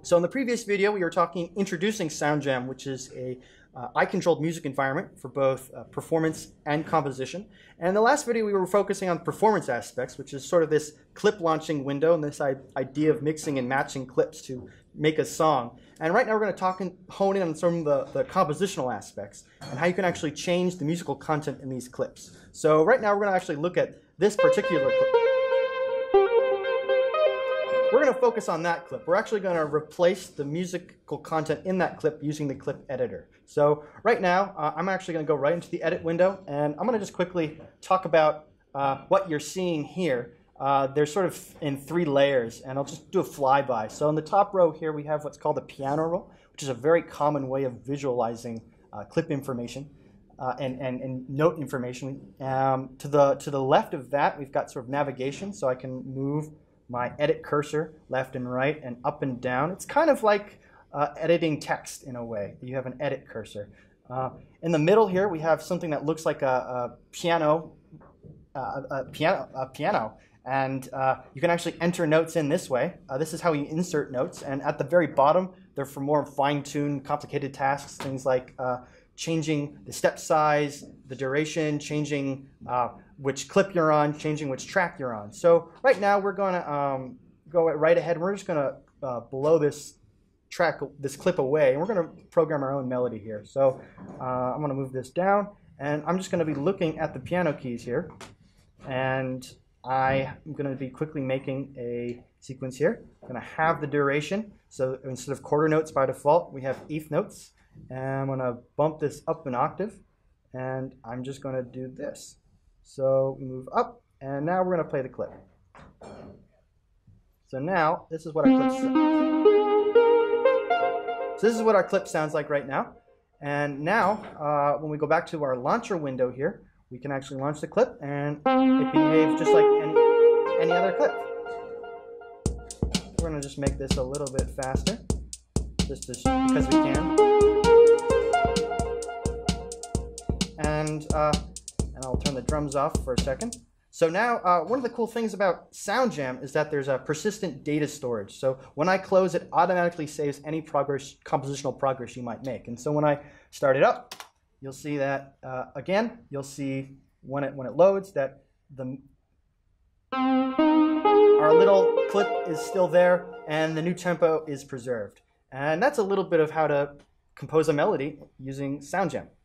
So in the previous video, we were introducing SoundJam, which is a eye-controlled music environment for both performance and composition. And in the last video, we were focusing on performance aspects, which is sort of this clip launching window and this idea of mixing and matching clips to make a song. And right now, we're going to hone in on some of the compositional aspects and how you can actually change the musical content in these clips. So right now, we're going to actually look at this particular clip. We're going to focus on that clip. We're actually going to replace the musical content in that clip using the clip editor. So right now, I'm actually going to go right into the edit window, and I'm going to just quickly talk about what you're seeing here. They're sort of in 3 layers, and I'll just do a flyby. So in the top row here, we have what's called the piano roll, which is a very common way of visualizing clip information and note information. To the left of that, we've got sort of navigation, so I can move my edit cursor left and right and up and down. It's kind of like editing text in a way. You have an edit cursor. In the middle here, we have something that looks like a piano, and you can actually enter notes in this way. This is how you insert notes. And at the very bottom, they're for more fine-tuned, complicated tasks, things like changing the step size, the duration, changing which clip you're on, changing which track you're on. So right now we're going to go right ahead. We're just going to blow this clip away, and we're going to program our own melody here. So I'm going to move this down, and I'm just going to be looking at the piano keys here, and I'm going to be quickly making a sequence here. I'm going to have the duration. So instead of quarter notes by default, we have eighth notes. And I'm going to bump this up an octave, and I'm just going to do this. So we move up, and now we're going to play the clip. So now this is what our clip sounds like right now. And now when we go back to our launcher window here, we can actually launch the clip, and it behaves just like any other clip. We're going to just make this a little bit faster, just because we can. And I'll turn the drums off for a second. So now, one of the cool things about SoundJam is that there's a persistent data storage. So when I close, it automatically saves any compositional progress you might make. And so when I start it up, you'll see that, again, you'll see when it loads that our little clip is still there and the new tempo is preserved. And that's a little bit of how to compose a melody using SoundJam.